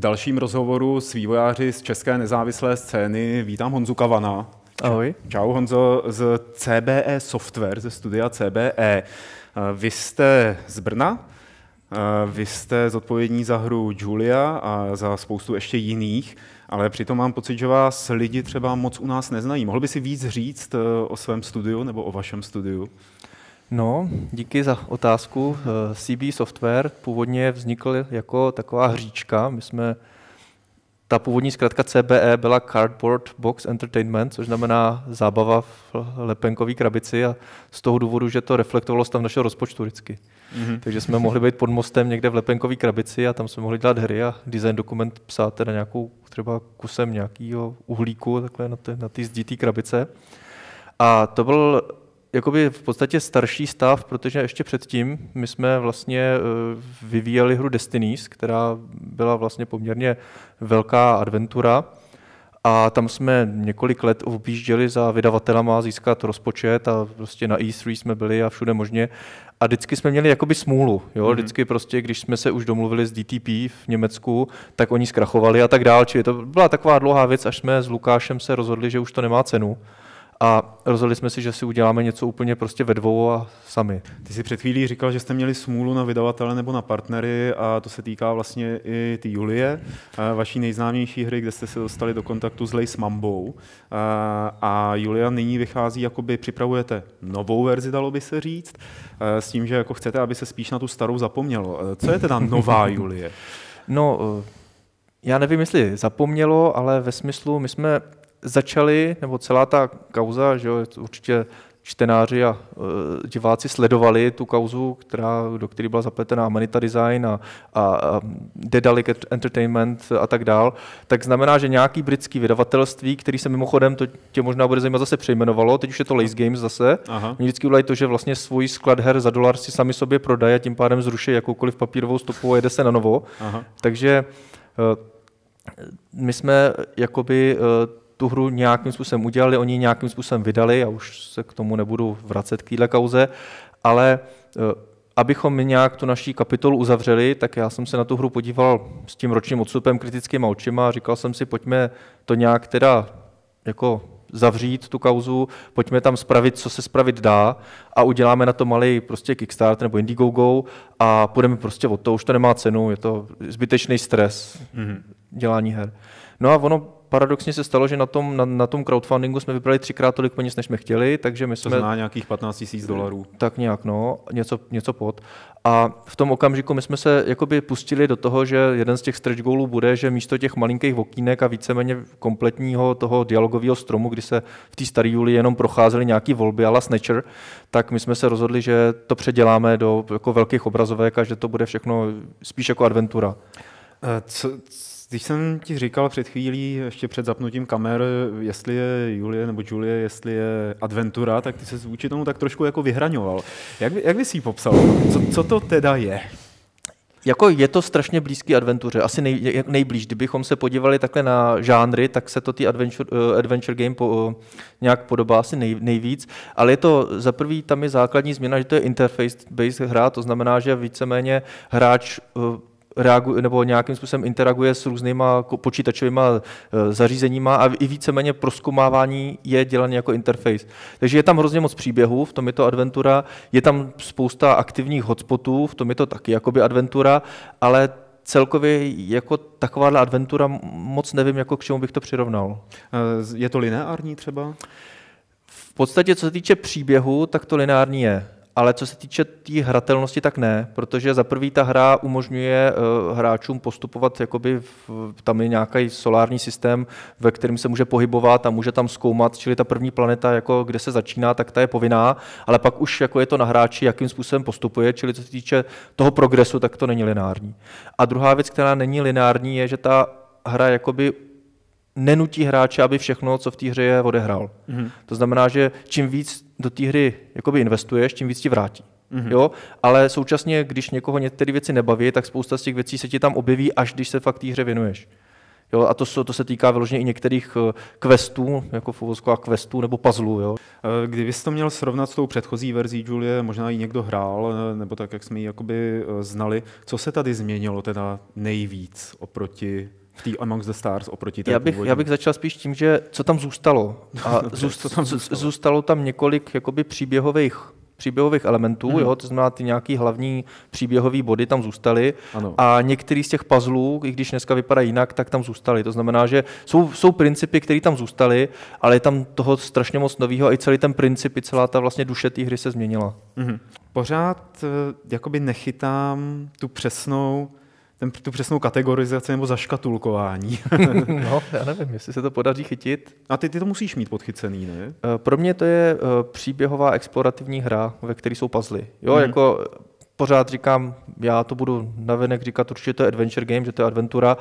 dalším rozhovoru s vývojáři z české nezávislé scény vítám Honzu Kavana. Ahoj. Čau Honzo, z CBE Software, ze studia CBE. Vy jste z Brna, vy jste zodpovědní za hru Julia a za spoustu ještě jiných, ale přitom mám pocit, že vás lidi třeba moc u nás neznají. Mohl by si víc říct o svém studiu nebo o vašem studiu? No, díky za otázku. CBE Software původně vznikl jako taková hříčka. Ta původní zkratka CBE byla Cardboard Box Entertainment, což znamená zábava v lepenkové krabici a z toho důvodu, že to reflektovalo stav našeho rozpočtu vždycky. Mm-hmm. Takže jsme mohli být pod mostem někde v lepenkové krabici a tam jsme mohli dělat hry a design dokument psát teda nějakou třeba kusem nějakého uhlíku takhle na ty zdí krabice. A to byl jakoby v podstatě starší stav, protože ještě předtím my jsme vlastně vyvíjeli hru Destinies, která byla vlastně poměrně velká adventura a tam jsme několik let objížděli za vydavatelama získat rozpočet a prostě na E3 jsme byli a všude možně a vždycky jsme měli jakoby smůlu, jo? Vždycky prostě, když jsme se už domluvili s DTP v Německu, tak oni zkrachovali a tak dál, čili to byla taková dlouhá věc, až jsme s Lukášem se rozhodli, že už to nemá cenu. A rozhodli jsme si, že si uděláme něco úplně prostě ve dvou a sami. Ty jsi před chvílí říkal, že jste měli smůlu na vydavatele nebo na partnery a to se týká vlastně i ty Julie, vaší nejznámější hry, kde jste se dostali do kontaktu s Lace Mambou. A Julia nyní vychází, jakoby připravujete novou verzi, dalo by se říct, s tím, že jako chcete, aby se spíš na tu starou zapomnělo. Co je teda nová Julie? No, já nevím, jestli zapomnělo, ale ve smyslu, my jsme začali, nebo celá ta kauza, že jo, určitě čtenáři a diváci sledovali tu kauzu, do které byla zapletená Amanita Design a Dedalic Entertainment a tak dál, tak znamená, že nějaký britský vydavatelství, který se mimochodem, to tě možná bude zajímat, zase přejmenovalo, teď už je to Lace Games zase. Aha. Oni vždycky udělají to, že vlastně svůj sklad her za $1 si sami sobě prodají a tím pádem zruší jakoukoliv papírovou stopu a jede se na novo. Aha. Takže my jsme jakoby tu hru nějakým způsobem udělali, oni nějakým způsobem vydali, a už se k tomu nebudu vracet k téhle kauze, ale abychom my nějak tu naší kapitolu uzavřeli, tak já jsem se na tu hru podíval s tím ročním odstupem kritickýma očima a říkal jsem si, pojďme to nějak teda jako zavřít tu kauzu, pojďme tam spravit, co se spravit dá a uděláme na to malý prostě Kickstarter nebo Indiegogo a půjdeme prostě od toho, už to nemá cenu, je to zbytečný stres dělání her. No a ono paradoxně se stalo, že na tom crowdfundingu jsme vybrali 3x tolik peněz, než jsme chtěli, takže my jsme... To znamená nějakých $15,000. Tak nějak, no, něco pod. A v tom okamžiku my jsme se jakoby pustili do toho, že jeden z těch stretch goalů bude, že místo těch malinkých okýnek a víceméně kompletního toho dialogového stromu, kdy se v té staré Julii jenom procházely nějaký volby a la Snatcher, tak my jsme se rozhodli, že to předěláme do jako velkých obrazovek a že to bude všechno spíš jako adventura. Když jsem ti říkal před chvílí, ještě před zapnutím kamer, jestli je Julie nebo Julie, jestli je adventura, tak ty se vůči tomu tak trošku jako vyhraňoval. Jak bys jí popsal? Co to teda je? Jako je to strašně blízký adventuře, asi nejblíž. Kdybychom se podívali takhle na žánry, tak se to ty adventure game nějak podobá asi nejvíc, ale je to za prvý, tam je základní změna, že to je interface-based hra, to znamená, že víceméně hráč reaguje nebo nějakým způsobem interaguje s různýma počítačovými zařízeníma a i víceméně prozkoumávání je dělané jako interface. Takže je tam hrozně moc příběhů, v tom je to adventura, je tam spousta aktivních hotspotů, v tom je to taky jakoby adventura, ale celkově jako takováhle adventura moc nevím, jako k čemu bych to přirovnal. Je to lineární třeba? V podstatě, co se týče příběhu, tak to lineární je. Ale co se týče té hratelnosti, tak ne, protože za prvý ta hra umožňuje hráčům postupovat, jakoby tam je nějaký solární systém, ve kterém se může pohybovat a může tam zkoumat, čili ta první planeta, jako kde se začíná, tak ta je povinná, ale pak už jako je to na hráči, jakým způsobem postupuje, čili co se týče toho progresu, tak to není lineární. A druhá věc, která není lineární, je, že ta hra jakoby nenutí hráče, aby všechno, co v té hře je, odehrál. To znamená, že čím víc do té hry jakoby investuješ, tím víc ti vrátí. Jo? Ale současně, když někoho některé věci nebaví, tak spousta z těch věcí se ti tam objeví, až když se fakt té hře věnuješ. Jo, a to se týká vyloženě i některých questů, jako v uvozovkách questů nebo puzzlů. Jo. Kdybys to měl srovnat s tou předchozí verzí Julie, možná ji někdo hrál, nebo tak, jak jsme ji jakoby znali, co se tady změnilo teda nejvíc oproti v té Amongst the Stars oproti té původní? Já bych začal spíš tím, že co tam zůstalo. A zůstalo tam několik jakoby příběhových elementů, jo, to znamená ty nějaký hlavní příběhový body tam zůstaly a některý z těch puzzlů, i když dneska vypadají jinak, tak tam zůstaly. To znamená, že jsou principy, které tam zůstaly, ale je tam toho strašně moc nového a i celý ten princip, i celá ta vlastně duše té hry se změnila. Pořád jakoby nechytám tu přesnou kategorizaci nebo zaškatulkování. No, já nevím, jestli se to podaří chytit. A ty to musíš mít podchycený, ne? Pro mě to je příběhová explorativní hra, ve které jsou puzzly. Jo, jako pořád říkám, já to budu navenek říkat, určitě to je adventure game, že to je adventura,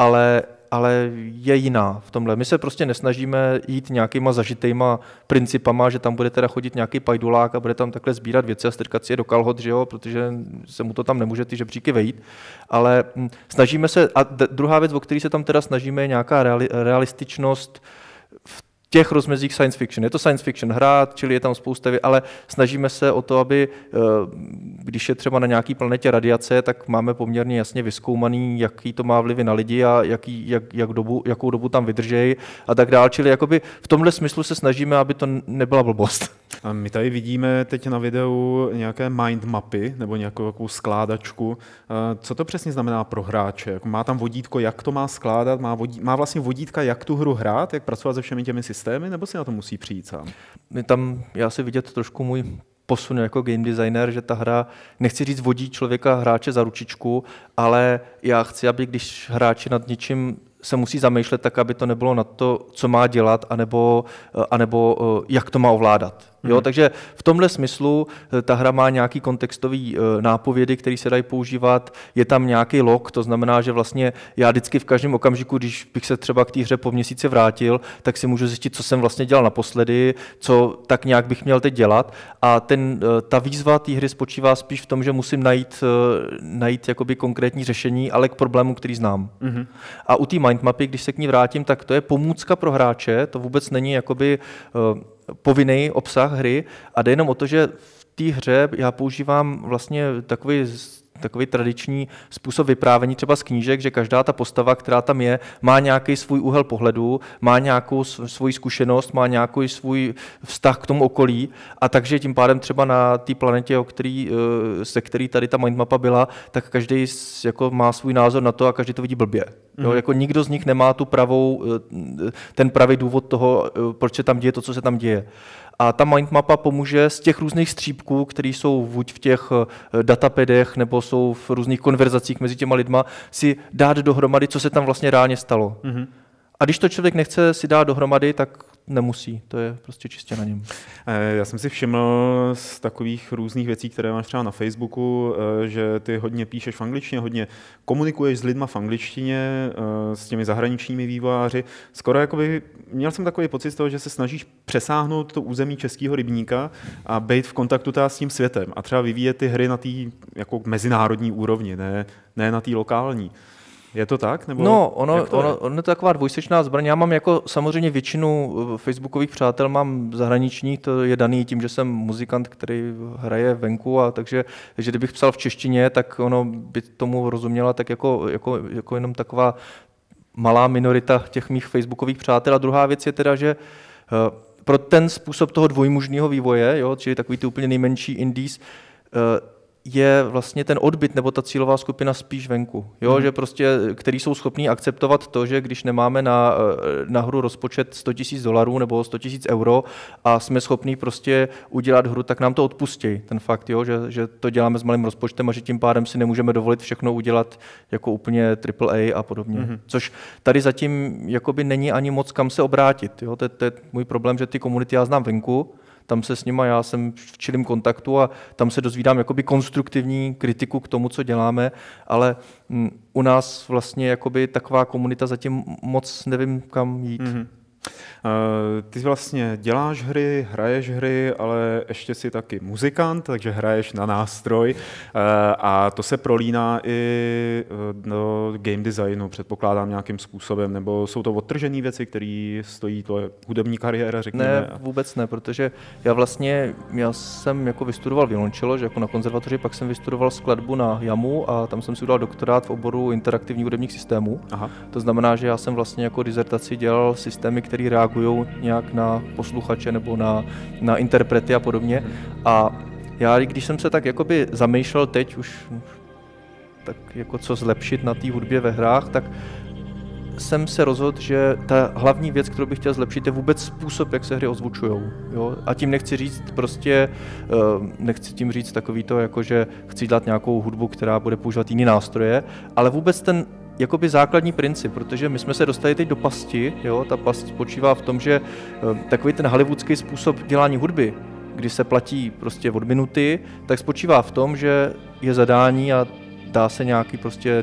ale je jiná v tomhle. My se prostě nesnažíme jít nějakýma zažitejma principama, že tam bude teda chodit nějaký pajdulák a bude tam takhle sbírat věci a strkat si je do kalhot, že jo, protože se mu to tam nemůže ty žebříky vejít. Ale snažíme se, a druhá věc, o který se tam teda snažíme, je nějaká realističnost v těch rozmezích science fiction. Je to science fiction hra, čili je tam spousta věcí, ale snažíme se o to, aby když je třeba na nějaký planetě radiace, tak máme poměrně jasně vyzkoumaný, jaký to má vlivy na lidi a jakou dobu tam vydržejí a tak dál. Čili jakoby v tomhle smyslu se snažíme, aby to nebyla blbost. A my tady vidíme teď na videu nějaké mind mapy nebo nějakou skládačku. Co to přesně znamená pro hráče? Má tam vodítko, jak to má skládat? Má vlastně vodítka, jak tu hru hrát, jak pracovat se všemi těmi systémy, nebo si na to musí přijít sám? Já si vidět trošku můj posun jako game designer, že ta hra, nechci říct vodí člověka hráče za ručičku, ale já chci, aby když hráči nad něčím se musí zamýšlet tak, aby to nebylo na to, co má dělat, anebo jak to má ovládat. Jo? Takže v tomhle smyslu ta hra má nějaký kontextový nápovědy, které se dají používat, je tam nějaký log, to znamená, že vlastně já vždycky v každém okamžiku, když bych se třeba k té hře po měsíci vrátil, tak si můžu zjistit, co jsem vlastně dělal naposledy, co tak nějak bych měl teď dělat. A ta výzva té hry spočívá spíš v tom, že musím najít jakoby konkrétní řešení, ale k problému, který znám. A u té mindmapy, když se k ní vrátím, tak to je pomůcka pro hráče, to vůbec není jakoby povinný obsah hry a jde jenom o to, že v té hře já používám vlastně takový tradiční způsob vyprávění třeba z knížek, že každá ta postava, která tam je, má nějaký svůj úhel pohledu, má nějakou svoji zkušenost, má nějaký svůj vztah k tomu okolí a takže tím pádem třeba na té planetě, se který tady ta mindmapa byla, tak každý jako má svůj názor na to a každý to vidí blbě. Jo, jako nikdo z nich nemá ten pravý důvod toho, proč se tam děje to, co se tam děje. A ta mindmapa pomůže z těch různých střípků, které jsou buď v těch datapadech, nebo jsou v různých konverzacích mezi těma lidma, si dát dohromady, co se tam vlastně reálně stalo. A když to člověk nechce si dát dohromady, tak nemusí. To je prostě čistě na něm. Já jsem si všiml z takových různých věcí, které máš třeba na Facebooku, že ty hodně píšeš v angličtině, hodně komunikuješ s lidma v angličtině, s těmi zahraničními vývojáři. Skoro jakoby, měl jsem takový pocit z toho, že se snažíš přesáhnout to území českého rybníka a být v kontaktu s tím světem a třeba vyvíjet ty hry na té jako mezinárodní úrovni, ne na té lokální. Je to tak? Nebo no, ono je to taková dvojsečná zbraň. Já mám jako samozřejmě většinu facebookových přátel mám zahraničních, to je daný tím, že jsem muzikant, který hraje venku a takže kdybych psal v češtině, tak ono by tomu rozuměla tak jako jenom taková malá minorita těch mých facebookových přátel. A druhá věc je teda, že pro ten způsob toho dvojmužního vývoje, jo, čili takový ty úplně nejmenší indies, je vlastně ten odbyt nebo ta cílová skupina spíš venku, jo? Že prostě, který jsou schopní akceptovat to, že když nemáme na hru rozpočet $100,000 nebo €100,000 a jsme schopní prostě udělat hru, tak nám to odpustí, ten fakt, jo? Že to děláme s malým rozpočtem a že tím pádem si nemůžeme dovolit všechno udělat jako úplně AAA a podobně. Což tady zatím jakoby není ani moc kam se obrátit, jo? To je můj problém, že ty komunity já znám venku, tam se s nima, já jsem v čilém kontaktu a tam se dozvídám jakoby konstruktivní kritiku k tomu, co děláme, ale u nás vlastně jakoby taková komunita zatím moc nevím, kam jít. Ty vlastně děláš hry, hraješ hry, ale ještě jsi taky muzikant, takže hraješ na nástroj a to se prolíná i do game designu, předpokládám nějakým způsobem, nebo jsou to odtržené věci, které stojí tvoje hudební kariéra, řekněme? Ne, vůbec ne, protože já jsem jako vystudoval violoncello, že jako na konzervatoři, pak jsem vystudoval skladbu na JAMu a tam jsem si udělal doktorát v oboru interaktivních hudebních systémů. Aha. To znamená, že já jsem vlastně jako dizertaci dělal systémy, které reagují nějak na posluchače nebo na interprety a podobně. A já, když jsem se tak jakoby zamýšlel teď už tak jako co zlepšit na té hudbě ve hrách, tak jsem se rozhodl, že ta hlavní věc, kterou bych chtěl zlepšit, je vůbec způsob, jak se hry ozvučujou. Jo? A tím nechci tím říct takový to, jako že chci dělat nějakou hudbu, která bude používat jiný nástroje, ale vůbec ten jakoby základní princip, protože my jsme se dostali teď do pasti, jo? Ta past spočívá v tom, že takový ten hollywoodský způsob dělání hudby, kdy se platí prostě od minuty, tak spočívá v tom, že je zadání a dá se nějaký prostě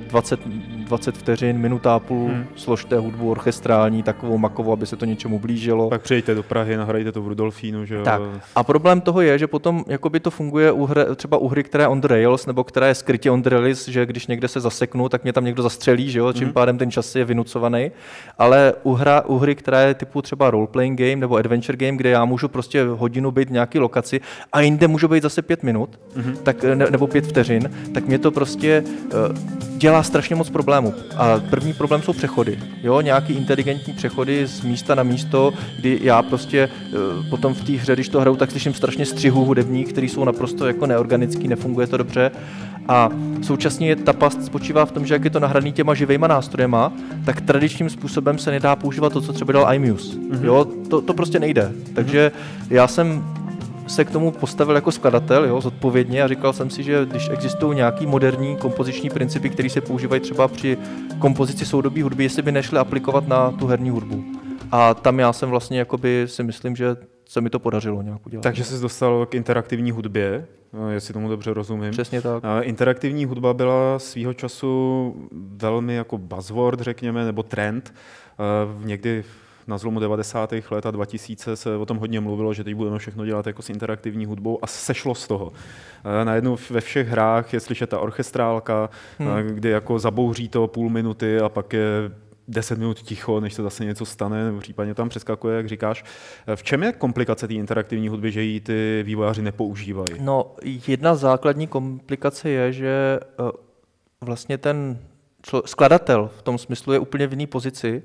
20 vteřin, minuta a půl, složte hudbu orchestrální, takovou makovou, aby se to něčemu blížilo. Pak přijďte do Prahy, nahrajte to v Rudolfínu, že jo? Tak. A problém toho je, že potom jakoby to funguje třeba u hry, která je on the rails, nebo která je skrytě on the rails, že když někde se zaseknu, tak mě tam někdo zastřelí, že jo? Čím pádem ten čas je vynucovaný. Ale u hry, která je typu třeba role-playing game nebo adventure game, kde já můžu prostě hodinu být v nějaký lokaci a jinde můžu být zase 5 minut, tak, nebo 5 vteřin, tak mě to prostě dělá strašně moc problémů. A první problém jsou přechody. Jo? Nějaký inteligentní přechody z místa na místo, kdy já prostě potom v té hře, když to hraju, tak slyším strašně střihů hudebních, které jsou naprosto jako neorganický, nefunguje to dobře. A současně ta past spočívá v tom, že jak je to nahraný těma živejma nástrojema, tak tradičním způsobem se nedá používat to, co třeba dal iMuse. Jo? To prostě nejde. Takže já jsem se k tomu postavil jako skladatel, jo, zodpovědně, a říkal jsem si, že když existují nějaký moderní kompoziční principy, které se používají třeba při kompozici soudobé hudby, jestli by nešly aplikovat na tu herní hudbu. A tam já jsem vlastně jakoby si myslím, že se mi to podařilo nějak udělat. Takže jsi dostal k interaktivní hudbě, jestli tomu dobře rozumím. Přesně tak. Interaktivní hudba byla svýho času velmi jako buzzword, řekněme, nebo trend. Někdy na zlomu 90. let a 2000 se o tom hodně mluvilo, že teď budeme všechno dělat jako s interaktivní hudbou a sešlo z toho. Najednou ve všech hrách je slyšet ta orchestrálka, kdy jako zabouří to půl minuty a pak je 10 minut ticho, než se zase něco stane, nebo případně tam přeskakuje, jak říkáš. V čem je komplikace té interaktivní hudby, že ji ty vývojáři nepoužívají? No, jedna základní komplikace je, že vlastně ten skladatel v tom smyslu je úplně v jiné pozici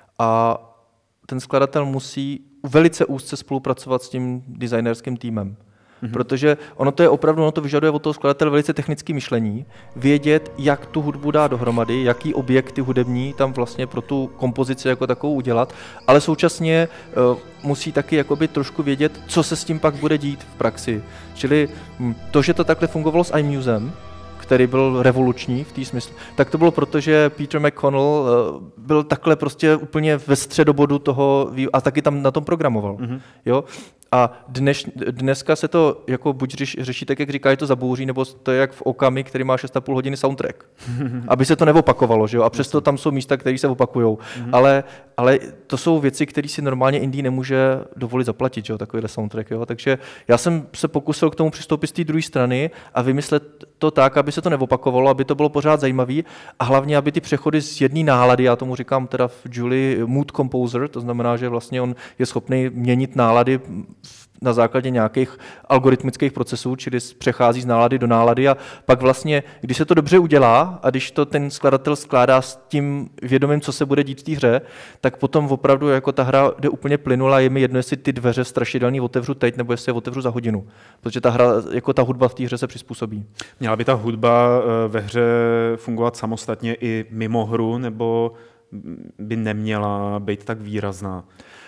a ten skladatel musí velice úzce spolupracovat s tím designerským týmem. Protože ono to vyžaduje od toho skladatele velice technické myšlení, vědět, jak tu hudbu dá dohromady, jaký objekty hudební tam vlastně pro tu kompozici jako takovou udělat, ale současně musí taky jakoby trošku vědět, co se s tím pak bude dít v praxi. Čili to, že to takhle fungovalo s iMusem, který byl revoluční v té smyslu, tak to bylo proto, že Peter McConnell byl takhle prostě úplně ve středobodu toho a taky tam na tom programoval. Jo? A dneska se to jako buď řeší tak, jak říká, je to zabouří, nebo to je jak v Okami, který má 6,5 hodiny soundtrack. Aby se to neopakovalo, že jo? A přesto tam jsou místa, které se opakujou. Ale to jsou věci, které si normálně indie nemůže dovolit zaplatit, že jo? Takovýhle soundtrack. Jo? Takže já jsem se pokusil k tomu přistoupit z té druhé strany a vymyslet to tak, aby se to neopakovalo, aby to bylo pořád zajímavý a hlavně, aby ty přechody z jedné nálady, já tomu říkám teda v Julie mood composer, to znamená, že vlastně on je schopný měnit nálady na základě nějakých algoritmických procesů, čili přechází z nálady do nálady a pak vlastně, když se to dobře udělá a když to ten skladatel skládá s tím vědomím, co se bude dít v té hře, tak potom opravdu jako ta hra jde úplně plynula, je mi jedno, jestli ty dveře strašidelný otevřu teď, nebo jestli je otevřu za hodinu, protože ta hra, jako ta hudba v té hře se přizpůsobí. Měla by ta hudba ve hře fungovat samostatně i mimo hru, nebo by neměla být tak výrazná?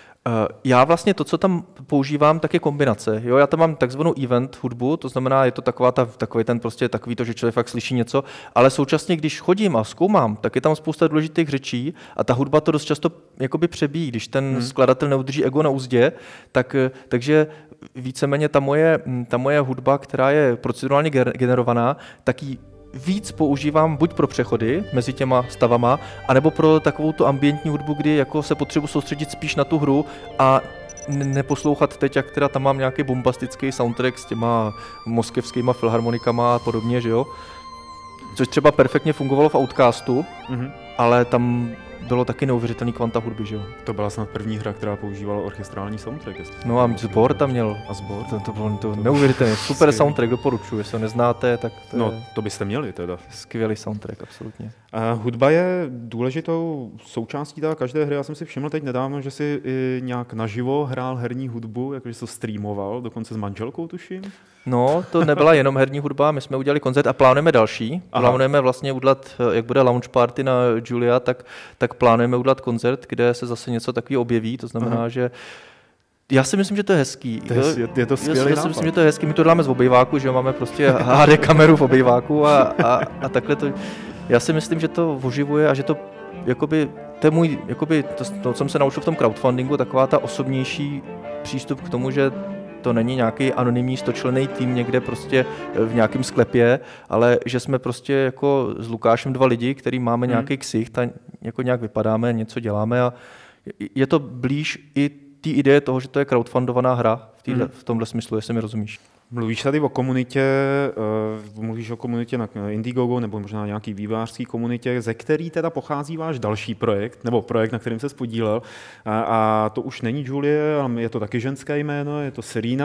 Já vlastně to, co tam používám, tak je kombinace. Jo, já tam mám takzvanou event hudbu, to znamená, je to takový to, že člověk fakt slyší něco, ale současně, když chodím a zkoumám, tak je tam spousta důležitých řečí a ta hudba to dost často jakoby přebíjí, když ten skladatel neudrží ego na úzdě, takže víceméně ta moje hudba, která je procedurálně generovaná, tak ji víc používám buď pro přechody mezi těma stavama, anebo pro takovou tu ambientní hudbu, kdy jako se potřebuji soustředit spíš na tu hru a neposlouchat teď, jak teda tam mám nějaký bombastický soundtrack s těma moskevskýma filharmonikama a podobně, že jo. Což třeba perfektně fungovalo v Outcastu, ale tam bylo taky neuvěřitelný kvanta hudby, že jo. To byla snad první hra, která používala orchestrální soundtrack. No a sbor tam měl. A sbor? To bylo neuvěřitelný, super soundtrack, doporučuji, jestli ho neznáte, tak to byste měli teda. Skvělý soundtrack, absolutně. A hudba je důležitou součástí každé hry. Já jsem si všiml teď nedávno, že si i nějak naživo hrál herní hudbu, jakože to streamoval, dokonce s manželkou, tuším. No, to nebyla jenom herní hudba, my jsme udělali koncert a plánujeme další. Aha. Plánujeme vlastně udělat, jak bude launch party na Julia, tak plánujeme udělat koncert, kde se zase něco takového objeví, to znamená, že já si myslím, že to je hezký. Je to skvělý nápad. Já si myslím, že to je hezký, my to děláme z obejváku, že máme prostě HD kameru v obejváku a takhle to. Já si myslím, že to oživuje a že to jakoby, to je můj, jakoby, to jsem se naučil v tom crowdfundingu, taková ta osobnější přístup k tomu, že to není nějaký anonymní 100členný tým někde prostě v nějakém sklepě, ale že jsme prostě jako s Lukášem 2 lidi, který máme nějaký ksicht a jako nějak vypadáme, něco děláme a je to blíž i té ideje toho, že to je crowdfundovaná hra v tomhle smyslu, jestli mi rozumíš. Mluvíš tady o komunitě, na Indiegogo nebo možná nějaký vývojářský komunitě, ze který teda pochází váš další projekt, nebo projekt, na kterém se podílel. A to už není Julie, ale je to taky ženské jméno, je to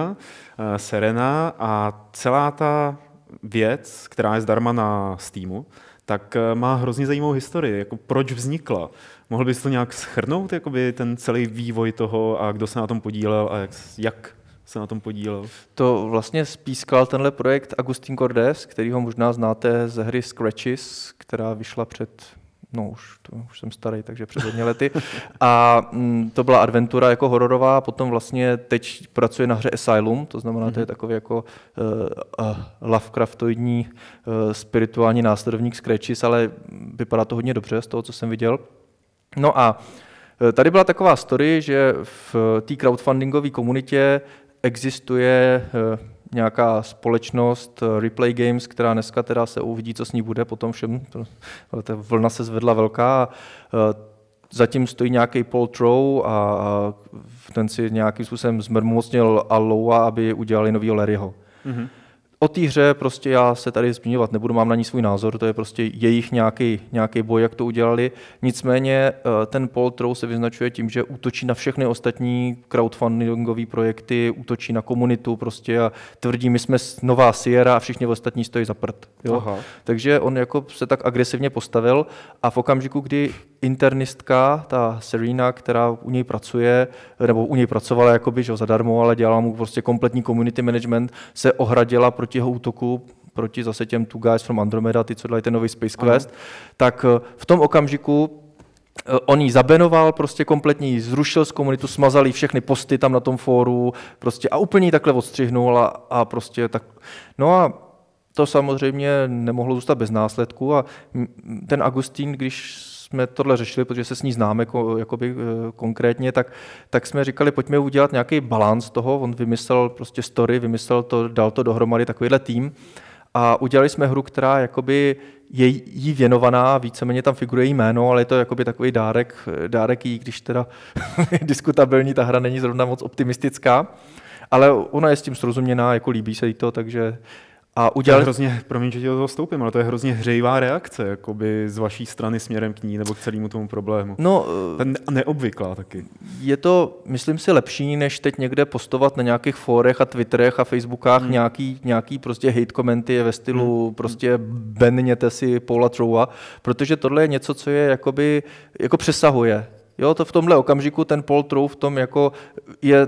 Serena a celá ta věc, která je zdarma na Steamu, tak má hrozně zajímavou historii, jako proč vznikla. Mohl bys to nějak shrnout, jakoby ten celý vývoj toho a kdo se na tom podílel a jak se na tom podílel? To vlastně spískal tenhle projekt Agustín Cordes, který ho možná znáte ze hry Scratches, která vyšla už jsem starý, takže před hodně lety. A to byla adventura jako hororová, potom vlastně teď pracuje na hře Asylum, to znamená, to je takový jako Lovecraftoidní spirituální následovník Scratches, ale vypadá to hodně dobře z toho, co jsem viděl. No a tady byla taková story, že v té crowdfundingové komunitě existuje nějaká společnost Replay Games, která dneska teda se uvidí, co s ní bude, potom všem, ta vlna se zvedla velká. Zatím stojí nějaký Paul Trow a ten si nějakým způsobem zmermocnil Alloa, aby udělali novýho Larryho. Mm-hmm. O té hře prostě já se tady zmiňovat nebudu, mám na ní svůj názor, to je prostě jejich nějaký boj, jak to udělali. Nicméně ten Paul Trow se vyznačuje tím, že útočí na všechny ostatní crowdfundingové projekty, útočí na komunitu prostě a tvrdí, my jsme nová Sierra a všichni ostatní stojí za prd. Jo? Takže on jako se tak agresivně postavil a v okamžiku, kdy internistka, ta Serena, která u něj pracuje, nebo u něj pracovala jakoby, že zadarmo, ale dělala mu prostě kompletní community management, se ohradila proti jeho útoku, proti zase těm Two Guys from Andromeda, ty, co dělají ten nový Space Quest, tak v tom okamžiku on ji zabenoval, prostě kompletně ji zrušil z komunitu, smazal jí všechny posty tam na tom fóru, prostě a úplně ji takhle odstřihnul a prostě tak. No a to samozřejmě nemohlo zůstat bez následků a ten Agustín, když jsme tohle řešili, protože se s ní známe jakoby, konkrétně, tak jsme říkali, pojďme udělat nějaký balans toho. On vymyslel prostě story, dal to dohromady takovýhle tým a udělali jsme hru, která jakoby je jí věnovaná, víceméně tam figuruje jí jméno, ale je to jakoby takový dárek jí, když teda diskutabilní, ta hra není zrovna moc optimistická, ale ona je s tím srozuměná, jako líbí se jí to, takže a udělali... To je hrozně, promiň, že tě do toho vstoupím, ale to je hrozně hřejivá reakce jakoby z vaší strany směrem k ní nebo k celému tomu problému. No, neobvyklá taky. Je to, myslím si, lepší, než teď někde postovat na nějakých fórech a Twitterech a Facebookách nějaký prostě hate komenty ve stylu prostě banněte si Paula Trowa, protože tohle je něco, co je jakoby, jako přesahuje. Jo, to v tomhle okamžiku ten Paul Trow v tom jako je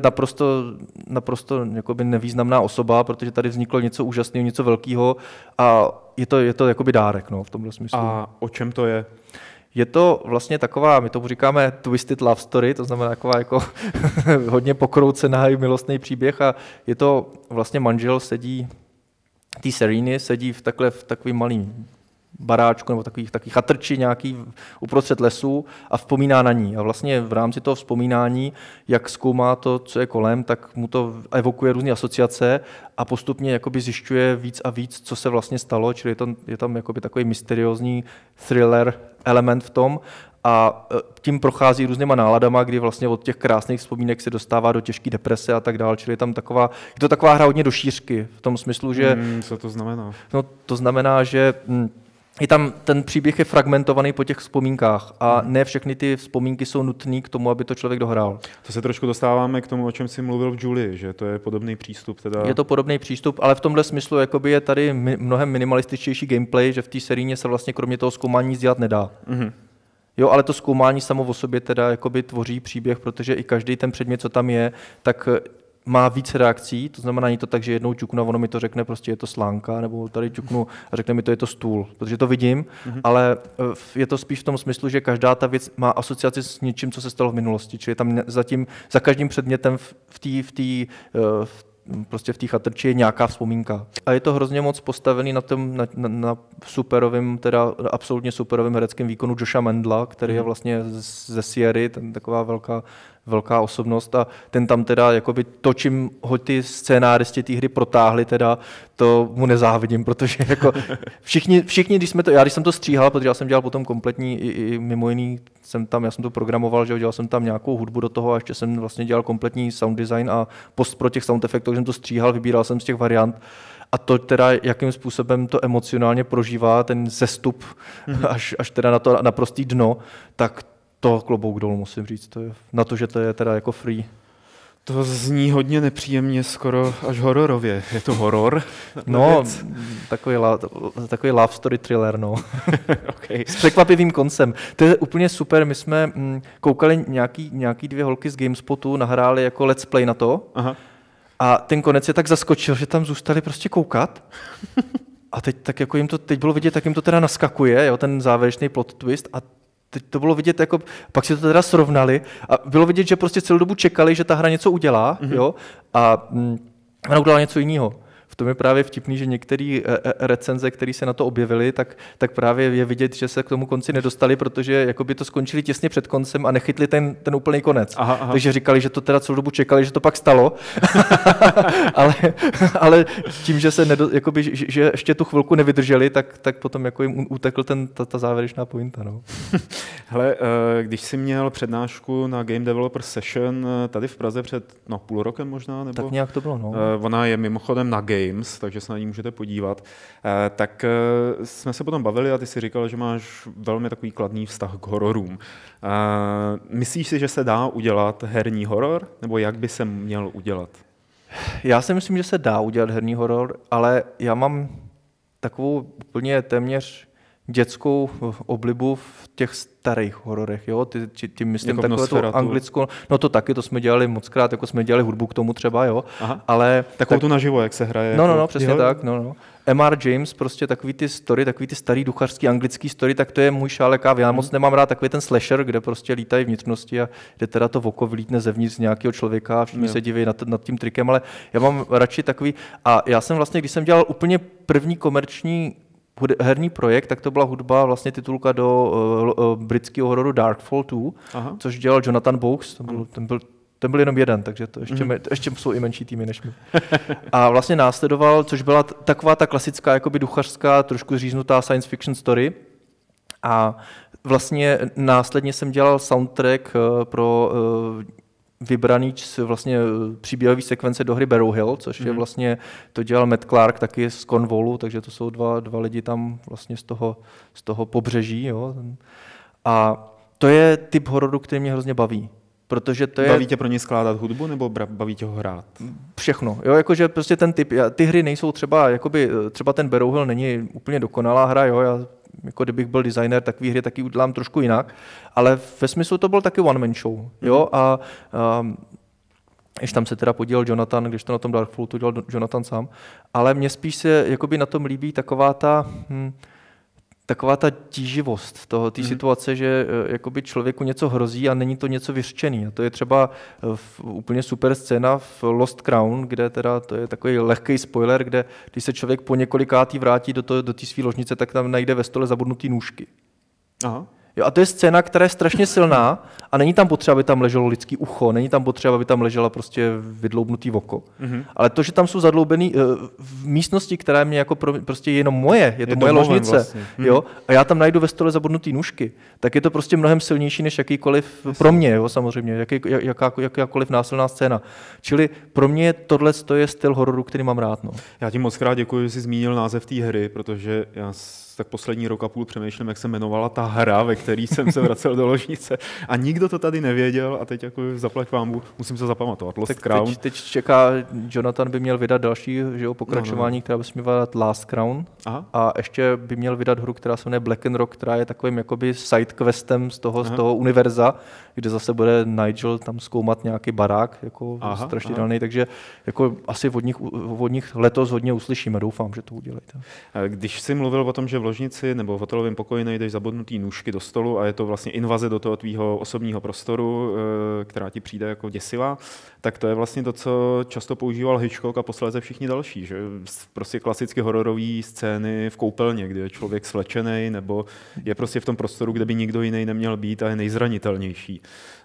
naprosto jakoby nevýznamná osoba, protože tady vzniklo něco úžasného, něco velkého a je to jakoby dárek, no, v tomhle smyslu. A o čem to je? Je to vlastně taková, my tomu říkáme twisted love story, to znamená taková jako hodně pokroucená milostný příběh a je to vlastně manžel té Sereny sedí v takovým malým baráčku nebo takový chatrči nějaký uprostřed lesu a vzpomíná na ní. A vlastně v rámci toho vzpomínání, jak zkoumá to, co je kolem, tak mu to evokuje různé asociace a postupně jakoby zjišťuje víc a víc, co se vlastně stalo, čili je tam jakoby takový mysteriózní thriller element v tom a tím prochází různýma náladama, kdy vlastně od těch krásných vzpomínek se dostává do těžké deprese a tak dále, čili je to taková hra hodně do šířky v tom smyslu, že... Co to znamená? No, to znamená, že je tam, ten příběh je fragmentovaný po těch vzpomínkách a ne všechny ty vzpomínky jsou nutné k tomu, aby to člověk dohrál. To se trošku dostáváme k tomu, o čem jsi mluvil v Julii, že to je podobný přístup. Teda... Je to podobný přístup, ale v tomhle smyslu jakoby je tady mnohem minimalističtější gameplay, že v té sérii se vlastně kromě toho zkoumání nic dělat nedá. Jo, ale to zkoumání samo o sobě teda jakoby tvoří příběh, protože i každý ten předmět, co tam je, tak má víc reakcí, to znamená, není to tak, že jednou ťuknu a ono mi to řekne, prostě je to slánka, nebo tady ťuknu a řekne mi to, je to stůl, protože to vidím, ale je to spíš v tom smyslu, že každá ta věc má asociaci s něčím, co se stalo v minulosti, čili tam za každým předmětem prostě v té chatrči je nějaká vzpomínka. A je to hrozně moc postavený na superovém, teda absolutně superovém hereckém výkonu Josha Mendla, který je vlastně ze Sierry, ten taková velká osobnost a ten tam teda jakoby to, čím ho ty scénáristi té hry protáhli, teda to mu nezávidím, protože jako všichni, když jsem to stříhal, protože já jsem dělal potom kompletní i mimo jiný, já jsem to programoval, že dělal jsem tam nějakou hudbu do toho a ještě jsem vlastně dělal kompletní sound design a post pro těch sound efektů, jsem to stříhal, vybíral jsem z těch variant a to teda, jakým způsobem to emocionálně prožívá, ten zestup až teda na to naprostý dno, tak to klobouk dolů, musím říct, to je, na to, že to je teda jako free. To zní hodně nepříjemně, skoro až hororově. Je to horor? No, takový love story thriller, no. Okay. S překvapivým koncem. To je úplně super, my jsme koukali nějaký 2 holky z GameSpotu, nahráli jako let's play na to. Aha. A ten konec je tak zaskočil, že tam zůstali prostě koukat. A teď tak jako jim to teď bylo vidět, tak jim to teda naskakuje, jo, ten závěrečný plot twist a teď to bylo vidět, jako, pak si to teda srovnali a bylo vidět, že prostě celou dobu čekali, že ta hra něco udělá, jo, a ona udělala něco jiného. V tom je právě vtipný, že některé recenze, které se na to objevily, tak právě je vidět, že se k tomu konci nedostali, protože jakoby to skončili těsně před koncem a nechytli ten úplný konec. Aha. Takže říkali, že to teda celou dobu čekali, že to pak stalo, ale tím, že že ještě tu chvilku nevydrželi, tak potom jako jim utekl ta závěrečná pointa. No. Hele, když jsi měl přednášku na Game Developer Session tady v Praze před půl rokem možná, nebo? Tak nějak to bylo, no. Ona je mimochodem na Games, takže se na ní můžete podívat. Tak jsme se potom bavili a ty si říkal, že máš velmi takový kladný vztah k hororům. Myslíš si, že se dá udělat herní horor, nebo jak by se měl udělat? Já si myslím, že se dá udělat herní horor, ale já mám takovou úplně téměř dětskou oblibu v těch starých hororech, jo, ty myslím jako takové tu anglickou, no to taky, to jsme dělali mockrát, jako jsme dělali hudbu k tomu třeba, jo, ale... Takovou tu naživo, jak se hraje. No, přesně tak, no. M.R. James, prostě takový ty starý duchařský anglický story, tak to je můj šálek káv. Já moc nemám rád takový ten slasher, kde prostě lítají vnitřnosti a kde teda to oko vlítne zevnitř nějakého člověka a všichni se diví nad tím trikem, ale já mám radši takový, a já jsem vlastně, když jsem dělal úplně první komerční herní projekt, tak to byla hudba, vlastně titulka do britského hororu Darkfall 2, což dělal Jonathan Boakes, ten byl jenom jeden, takže to ještě jsou i menší týmy než my. A vlastně následoval, což byla taková ta klasická jakoby duchařská, trošku zříznutá science fiction story. A vlastně následně jsem dělal soundtrack pro vybraný vlastně příběhový sekvence do hry Barrow Hill, což je vlastně, to dělal Matt Clark taky z Cornwallu, takže to jsou dva lidi tam vlastně z toho pobřeží. Jo. A to je typ hororu, který mě hrozně baví. Protože to je... Baví tě pro ně skládat hudbu, nebo baví tě ho hrát? Všechno. Jo, jakože prostě ten typ, ty hry nejsou třeba ten Barrow Hill není úplně dokonalá hra, jo, já jako kdybych byl designer takový hry, taky udělám trošku jinak, ale ve smyslu to byl taky one-man show, jo, a když tam se teda podílel Jonathan, když to na tom Darkfallu to dělal Jonathan sám, ale mně spíš se jakoby na tom líbí taková ta taková ta tíživost té situace, že jakoby člověku něco hrozí a není to něco vyřčený. A to je třeba úplně super scéna v Lost Crown, kde teda to je takový lehký spoiler, kde když se člověk po několikátý vrátí do té své ložnice, tak tam najde ve stole zabudnutý nůžky. Aha. Jo, a to je scéna, která je strašně silná a není tam potřeba, aby tam leželo lidský ucho, není tam potřeba, aby tam ležela prostě vydloubnutý oko. Ale to, že tam jsou zadloubený v místnosti, která je mě jako prostě jenom moje, je to moje ložnice, vlastně. Jo, a já tam najdu ve stole zabudnutý nůžky, tak je to prostě mnohem silnější než jakýkoliv pro mě, jo, samozřejmě, jakákoliv násilná scéna. Čili pro mě tohle je styl hororu, který mám rád. No. Já ti moc krát děkuji, že jsi zmínil název té hry, protože já tak poslední rok a půl přemýšlím, jak se jmenovala ta hra, ve které jsem se vracel do ložnice. A nikdo to tady nevěděl a teď jako zaplať pánbůh, musím se zapamatovat. Lost Crown. Teď čeká, Jonathan by měl vydat další pokračování, která by se měla Last Crown. Aha. A ještě by měl vydat hru, která se jmenuje Black and Rock, která je takovým jakoby sidequestem z toho univerza, kde zase bude Nigel tam zkoumat nějaký barák, jako strašidelný, takže jako asi od nich letos hodně uslyšíme, doufám, že to udělají. Když jsi mluvil o tom, že v ložnici nebo v hotelovém pokoji najdeš zabodnutý nůžky do stolu a je to vlastně invaze do toho tvýho osobního prostoru, která ti přijde jako děsivá, tak to je vlastně to, co často používal Hitchcock a posléze všichni další, že prostě klasicky hororové scény v koupelně, kde je člověk slečený nebo je prostě v tom prostoru, kde by nikdo jiný neměl být a je nejzranitelnější.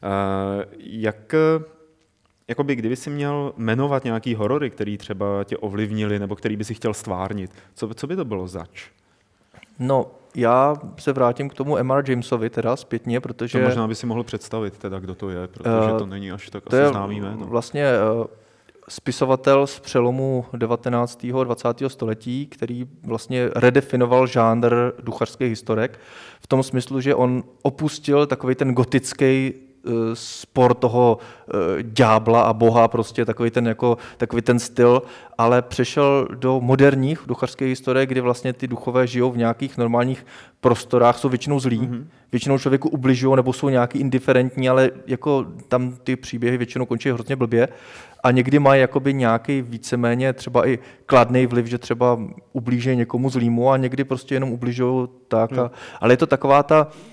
Jakoby, kdyby si měl jmenovat nějaký horory, který třeba tě ovlivnili nebo který by si chtěl stvárnit, co by to bylo zač? No, já se vrátím k tomu M.R. Jamesovi teda zpětně, protože... To možná by si mohl představit teda, kdo to je, protože to není až tak asi známý jméno. Vlastně spisovatel z přelomu 19. a 20. století, který vlastně redefinoval žánr duchařských historek v tom smyslu, že on opustil takový ten gotický spor toho ďábla a boha, prostě takový ten styl, ale přešel do moderních duchařských historií, kdy vlastně ty duchové žijou v nějakých normálních prostorách, jsou většinou zlí, většinou člověku ubližují nebo jsou nějaký indiferentní, ale jako tam ty příběhy většinou končí hrozně blbě a někdy mají jakoby nějaký víceméně třeba i kladný vliv, že třeba ublíží někomu zlýmu a někdy prostě jenom ubližují tak. Ale je to taková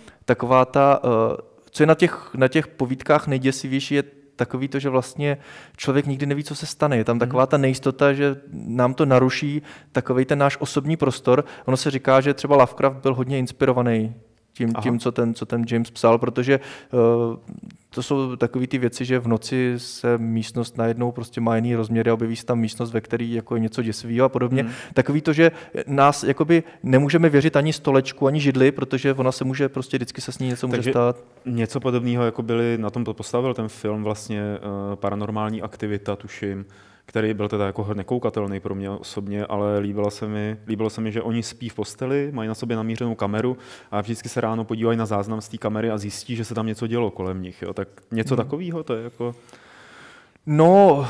ta co je na těch povídkách nejděsivější, je takový to, že vlastně člověk nikdy neví, co se stane. Je tam taková ta nejistota, že nám to naruší takovej ten náš osobní prostor. Ono se říká, že třeba Lovecraft byl hodně inspirovaný tím, co ten James psal, protože to jsou takové ty věci, že v noci se místnost najednou prostě má jiný rozměry a objeví se tam místnost, ve které jako je něco děsivého a podobně. Takový to, že nás jakoby nemůžeme věřit ani stolečku, ani židli, protože ona se může prostě vždycky se s ní něco může stát. Něco podobného, jako byli, na tom to postavil ten film vlastně Paranormální aktivita, tuším, který byl teda jako nekoukatelný pro mě osobně, ale líbilo se mi, že oni spí v posteli, mají na sobě namířenou kameru a vždycky se ráno podívají na záznam z té kamery a zjistí, že se tam něco dělo kolem nich. Jo. Tak něco takového to je jako... No,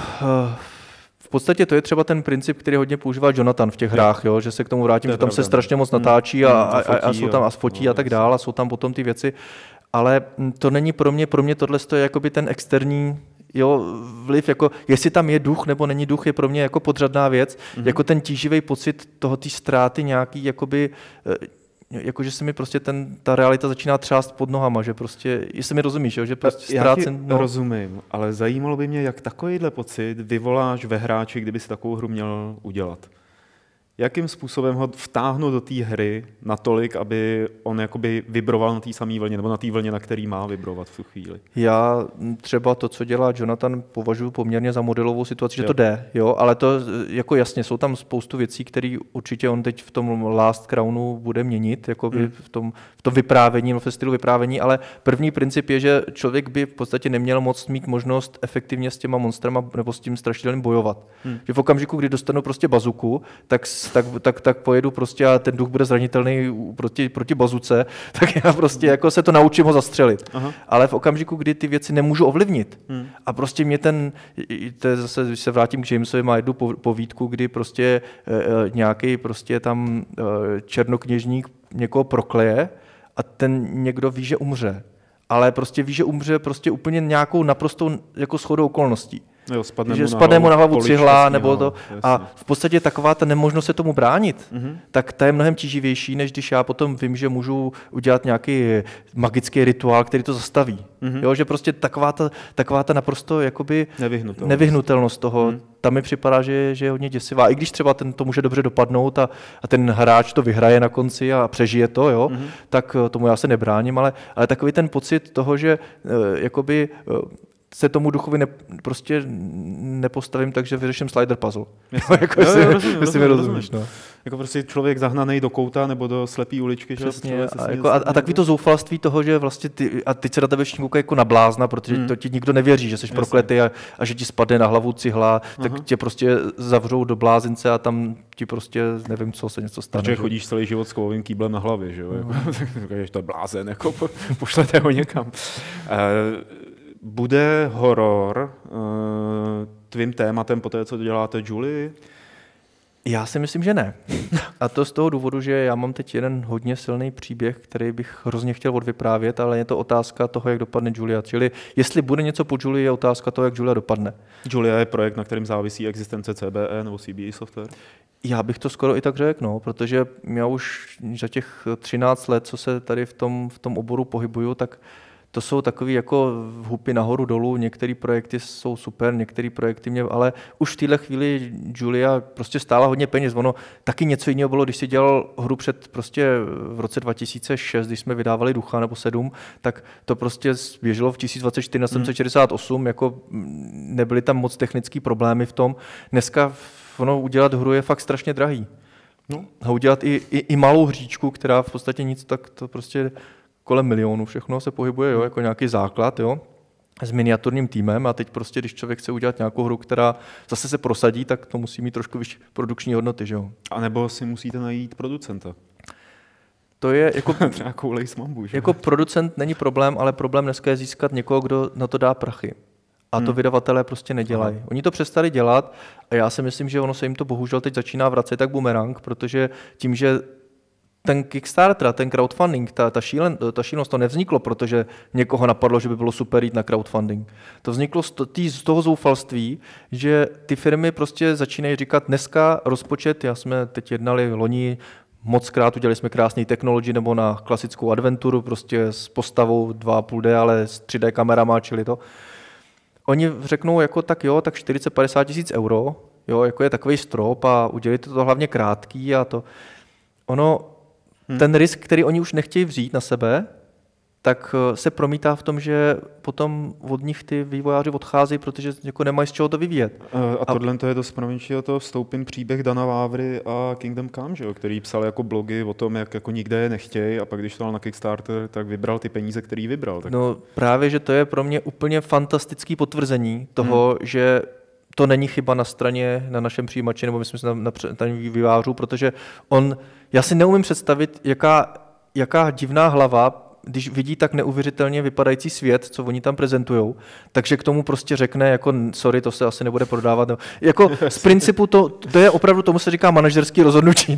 v podstatě to je třeba ten princip, který hodně používá Jonathan v těch hrách, jo, že se k tomu vrátím, že tam se strašně moc natáčí a jsou tam a fotí a tak dále, a jsou tam potom ty věci, ale to není pro mě tohle je jakoby ten externí vliv, jako jestli tam je duch nebo není duch, je pro mě jako podřadná věc, jako ten tíživý pocit té ztráty nějaký, jakoby, jako že se mi prostě ta realita začíná třást pod nohama, že prostě, jestli mi rozumíš, že prostě ztrácen... Já ti rozumím, ale zajímalo by mě, jak takovýhle pocit vyvoláš ve hráči, kdyby si takovou hru měl udělat. Jakým způsobem ho vtáhnout do té hry natolik, aby on jakoby vibroval na té samé vlně, nebo na té vlně, na který má vibrovat v tu chvíli? Já třeba to, co dělá Jonathan, považuji poměrně za modelovou situaci, že to jde, jo, ale to jako jasně, jsou tam spoustu věcí, které určitě on teď v tom Last Crownu bude měnit, jakoby v tom vyprávění, ve stylu vyprávění, ale první princip je, že člověk by v podstatě neměl moc mít možnost efektivně s těma monstrama nebo s tím strašidelným bojovat. Že v okamžiku, kdy dostanu prostě bazuku, tak pojedu prostě a ten duch bude zranitelný proti bazuce, tak já prostě jako se to naučím ho zastřelit. Aha. Ale v okamžiku, kdy ty věci nemůžu ovlivnit a prostě mě to je zase, když se vrátím k Jamesovi, má jednu povídku, kdy prostě nějaký prostě tam černokněžník někoho prokleje a ten někdo ví, že umře. Ale prostě ví, že umře prostě úplně nějakou naprostou jako shodou okolností. Jo, že spadne mu na hlavu cihla, nebo to. Jasně. A v podstatě taková ta nemožnost se tomu bránit, tak ta je mnohem tíživější, než když já potom vím, že můžu udělat nějaký magický rituál, který to zastaví. Jo, že prostě taková ta naprosto jakoby nevyhnutelnost toho, ta mi připadá, že je hodně děsivá. I když třeba to může dobře dopadnout a ten hráč to vyhraje na konci a přežije to, jo, tak tomu já se nebráním, ale takový ten pocit toho, že jakoby se tomu duchovi prostě nepostavím, takže vyřeším slider puzzle. Rozumíš. No. Jako prostě člověk zahnaný do kouta nebo do slepý uličky. Přesně. A takový to zoufalství toho, že vlastně a teď se na tebe všichni koukají jako na blázna, protože to ti nikdo nevěří, že jsi prokletý a že ti spadne na hlavu cihla, tak tě prostě zavřou do blázince a tam ti prostě nevím, co se něco stane. Protože chodíš celý život s kovovým kýblem na hlavě, že jo? Že to je blázen, jako pošlete ho někam. Bude horor tvým tématem po té, co děláte Julii? Já si myslím, že ne. A to z toho důvodu, že já mám teď jeden hodně silný příběh, který bych hrozně chtěl odvyprávět, ale je to otázka toho, jak dopadne Julia. Čili jestli bude něco po Julii, je otázka toho, jak Julia dopadne. Julia je projekt, na kterém závisí existence CBE nebo CBE Software? Já bych to skoro i tak řekl, no, protože já už za těch 13 let, co se tady v tom oboru pohybuju, tak to jsou takový jako hupy nahoru dolů, některé projekty jsou super, některé projekty mě, ale už v téhle chvíli Julia prostě stála hodně peněz. Ono taky něco jiného bylo, když si dělal hru před prostě v roce 2006, když jsme vydávali Ducha nebo 7, tak to prostě běželo v 1024 na 768, jako nebyly tam moc technické problémy v tom. Dneska ono udělat hru je fakt strašně drahý. No. A udělat i malou hříčku, která v podstatě nic, tak to prostě kolem milionu všechno se pohybuje, jo, jako nějaký základ, jo, s miniaturním týmem a teď prostě, když člověk chce udělat nějakou hru, která zase se prosadí, tak to musí mít trošku vyšší produkční hodnoty, že jo. A nebo si musíte najít producenta. To je jako nějakou Lace Mambu, že? Jako producent není problém, ale problém dneska je získat někoho, kdo na to dá prachy. A to vydavatelé prostě nedělají. Oni to přestali dělat a já si myslím, že ono se jim to bohužel teď začíná vracet tak bumerang, protože tím, že ten Kickstarter, ten crowdfunding, ta šílenost, to nevzniklo, protože někoho napadlo, že by bylo super jít na crowdfunding. To vzniklo z toho zoufalství, že ty firmy prostě začínají říkat, dneska rozpočet, já jsme teď jednali loni, mockrát udělali jsme krásný technology nebo na klasickou adventuru, prostě s postavou 2,5D, ale s 3D kamerama, čili to. Oni řeknou, jako tak jo, tak 40-50 tisíc euro, jo, jako je takový strop a udělejte to hlavně krátký a to. Ono, ten risk, který oni už nechtějí vzít na sebe, tak se promítá v tom, že potom od nich ty vývojáři odcházejí, protože jako nemají z čeho to vyvíjet. A tohle to je dost proměnčího to vstoupin příběh Dana Vávry a Kingdom Come, že jo, který psal jako blogy o tom, jak jako nikde je nechtějí a pak když to dal na Kickstarter, tak vybral ty peníze, který vybral. Tak... No právě, že to je pro mě úplně fantastický potvrzení toho, že to není chyba na našem přijímači, nebo myslím si na vývojářů, protože já si neumím představit, jaká divná hlava, když vidí tak neuvěřitelně vypadající svět, co oni tam prezentujou, takže k tomu prostě řekne, jako sorry, to se asi nebude prodávat. Jako z principu to je opravdu, tomu se říká manažerský rozhodnutí.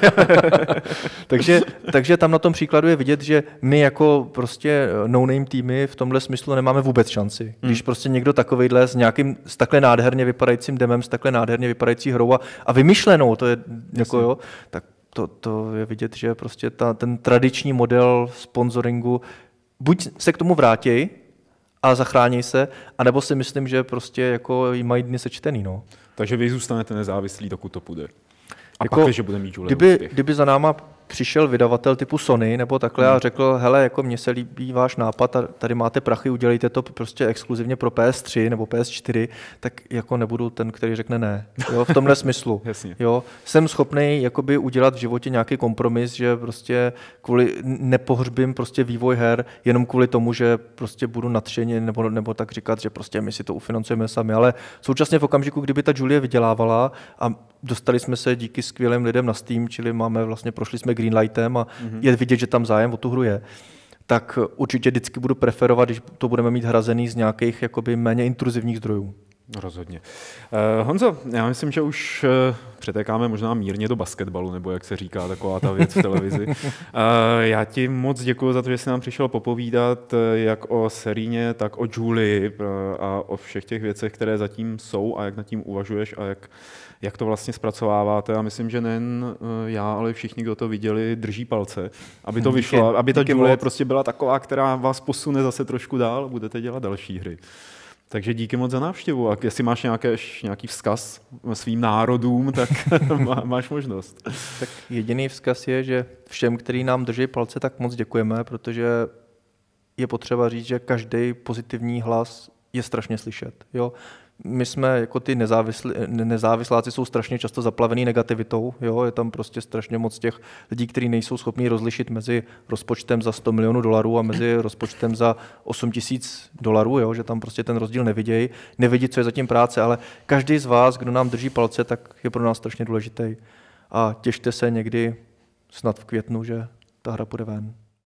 takže tam na tom příkladu je vidět, že my jako prostě no-name týmy v tomhle smyslu nemáme vůbec šanci. Když prostě někdo takovejhle s takhle nádherně vypadajícím demem, s takhle nádherně vypadající hrou a vymyšlenou, to je jako jo, tak to je vidět, že prostě ten tradiční model sponsoringu buď se k tomu vrátí a zachrání se, anebo si myslím, že prostě jako jí mají dny sečtený. No. Takže vy zůstanete nezávislí, dokud to půjde. A jako, pak, že bude mít Julia kdyby za náma přišel vydavatel typu Sony nebo takhle a řekl, hele, jako mně se líbí váš nápad a tady máte prachy, udělejte to prostě exkluzivně pro PS3 nebo PS4, tak jako nebudu ten, který řekne ne. Jo, v tomhle smyslu. Jo, jsem schopný jakoby udělat v životě nějaký kompromis, že prostě nepohřbím prostě vývoj her jenom kvůli tomu, že prostě budu nadšeně nebo tak říkat, že prostě my si to ufinancujeme sami, ale současně v okamžiku, kdyby ta Julie vydělávala a dostali jsme se díky skvělým lidem na Steam, čili prošli jsme Greenlightem a je vidět, že tam zájem o tu hru je, tak určitě vždycky budu preferovat, když to budeme mít hrazený z nějakých jakoby méně intruzivních zdrojů. Rozhodně. Honzo, já myslím, že už přetékáme možná mírně do basketbalu, nebo jak se říká, taková ta věc v televizi. Já ti moc děkuji za to, že jsi nám přišel popovídat jak o Seríně, tak o Julii a o všech těch věcech, které zatím jsou a jak nad tím uvažuješ a jak to vlastně zpracováváte. A myslím, že nejen já, ale všichni, kdo to viděli, drží palce, aby to vyšlo, aby ta Julie prostě byla taková, která vás posune zase trošku dál a budete dělat další hry. Takže díky moc za návštěvu a jestli máš nějaký vzkaz svým národům, tak máš možnost. Tak jediný vzkaz je, že všem, kteří nám drží palce, tak moc děkujeme, protože je potřeba říct, že každý pozitivní hlas je strašně slyšet. Jo? My jsme jako ty nezávisláci jsou strašně často zaplavený negativitou. Jo? Je tam prostě strašně moc těch lidí, kteří nejsou schopni rozlišit mezi rozpočtem za $100 milionů a mezi rozpočtem za $8,000, jo? Že tam prostě ten rozdíl nevidí, co je zatím práce, ale každý z vás, kdo nám drží palce, tak je pro nás strašně důležitý. A těšte se někdy snad v květnu, že ta hra půjde ven.